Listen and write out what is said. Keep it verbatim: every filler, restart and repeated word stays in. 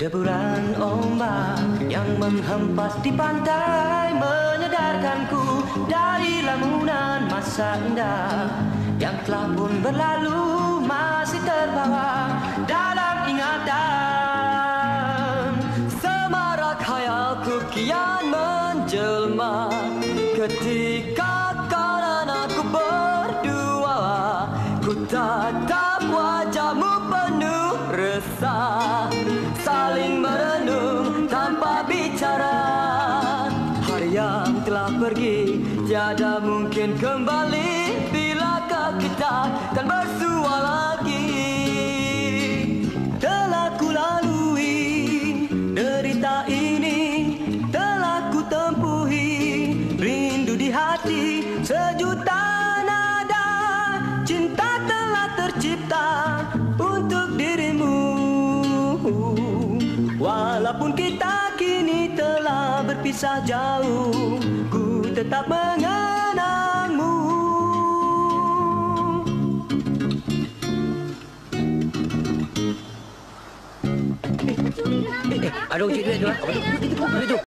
Deburan ombak yang menghempas di pantai menyadarkanku dari lamunan masa indah yang telah pun berlalu masih terbawa dalam ingatan. Semarak khayalku kian menjelma ketika kanan aku berdua, ku tatap wajahmu penuh resah, saling merenung tanpa bicara. Hari yang telah pergi tiada mungkin kembali, bilakah kita kan bersua lagi. Telah ku lalui derita ini, telah ku tempuhi rindu di hati. Sejuta nada cinta telah tercipta untuk dirimu. Walaupun kita kini telah berpisah jauh, ku tetap mengenangmu. Eh, eh, ada uji duit tu lah. Apa tu? Itu, itu, itu.